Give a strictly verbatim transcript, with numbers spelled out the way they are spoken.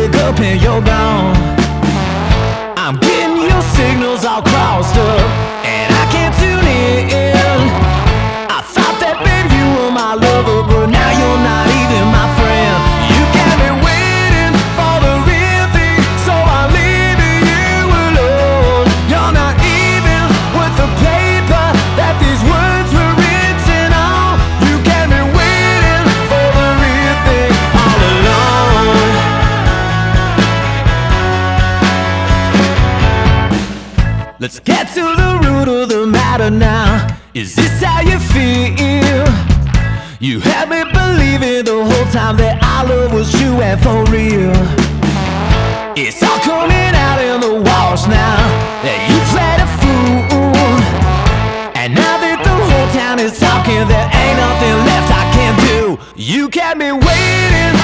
wake up and you're gone. I'm getting your signals all crossed up, and I can't tune in. I thought that baby you were my lover, but now you're not even my friend. You got me waiting for the real thing, so I'm leaving you alone. You're not even worth the paper that these words were written on. You got me waiting for the real thing all alone. Let's get to the root of the matter now. Is this how you feel? You had me believing the whole time that our love was true and for real. It's all coming out in the wash now that you played a fool. And now that the whole town is talking, there ain't nothing left I can do. You kept me waiting